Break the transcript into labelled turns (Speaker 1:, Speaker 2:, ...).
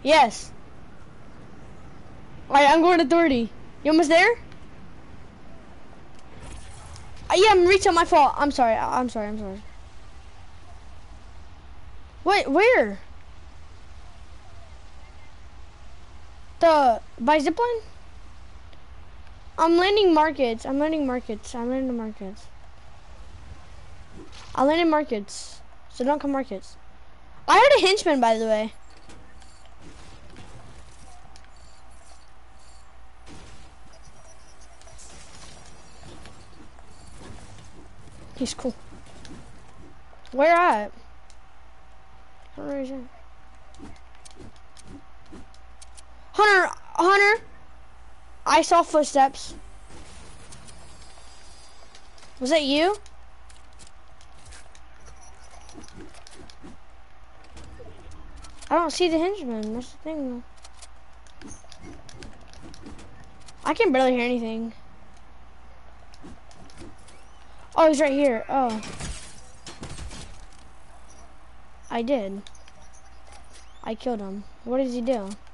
Speaker 1: Yes. Alright, I'm going to 30. You almost there? Yeah, I'm reaching. My fault. I'm sorry. I'm sorry. Wait, where? By zipline? I'm landing markets. I landed markets. So don't come markets. I heard a henchman, by the way. He's cool. Where at? Where is it? Hunter! I saw footsteps. Was that you? I don't see the henchman. That's the thing. I can barely hear anything. Oh, he's right here. Oh. I did. I killed him. What does he do?